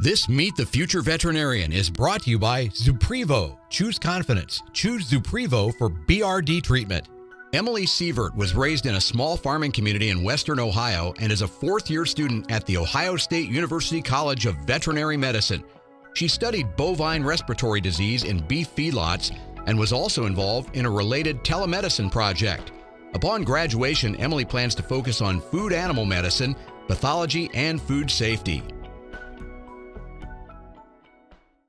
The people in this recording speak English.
This Meet the Future Veterinarian is brought to you by Zuprevo. Choose confidence. Choose Zuprevo for BRD treatment. Emily Severt was raised in a small farming community in Western Ohio and is a fourth-year student at the Ohio State University College of Veterinary Medicine. She studied bovine respiratory disease in beef feedlots and was also involved in a related telemedicine project. Upon graduation, Emily plans to focus on food animal medicine, pathology, and food safety.